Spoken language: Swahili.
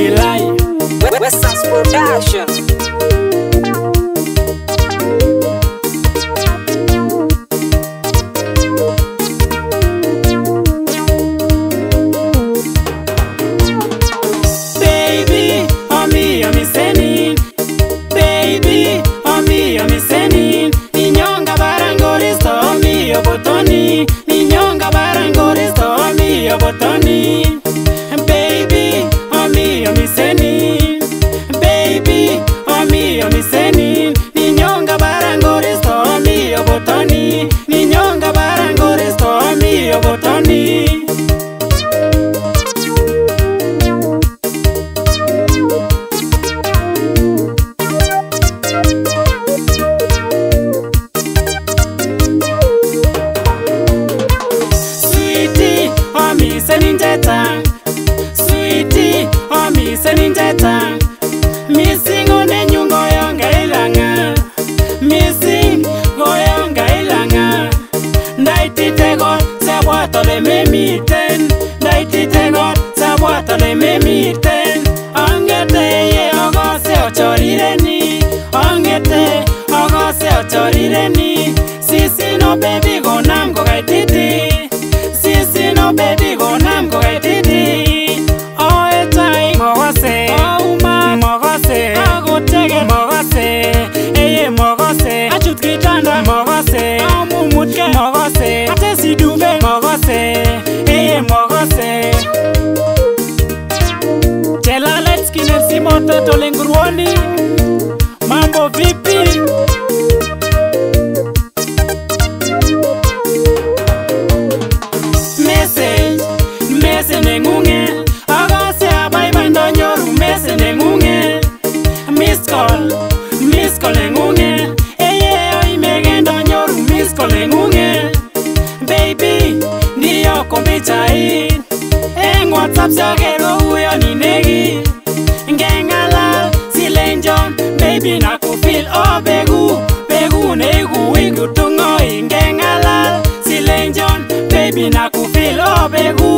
July. Western Production. Baby, I'm sending. Baby, I'm sending. Ninyonga barangori sto mi obotoni. Ninyonga barangori sto mi obotoni. Baby, I'm sending. Baby, I'm sending. Ninyonga barangori sto mi obotoni. Ninyonga barangori sto mi obotoni. Sending jeta, sweetie, sending jeta. Missing on the new goyonga ilanga, missing goyonga ilanga. Nighty tegot, saboto le me miten. Nighty tegot, saboto le me miten. Angete ye ogose ochorireni, angete ogose ochorireni. Sisi no baby go nam go gaititi. Sisi no baby go nam go gaititi. Oh etai mogose, oh ma mogose, ago tege mogose, eye mogose, achut kitanda mogose, amumutke mogose, atesi dube mogose, eye mogose. Chela let's skinner si moto tolengruoni. Mambo vipi? Mese nengunge, agase abai bando nyoru mese nengunge. Miss call nengunge, eye oi megendo nyoru miss call nengunge. Baby, niyo kombichai, WhatsApp sagero uyo ninegi. Ngengala silenjon, baby nakufil oh begu negu tungo. Ngengala silenjon, baby nakufil oh begu.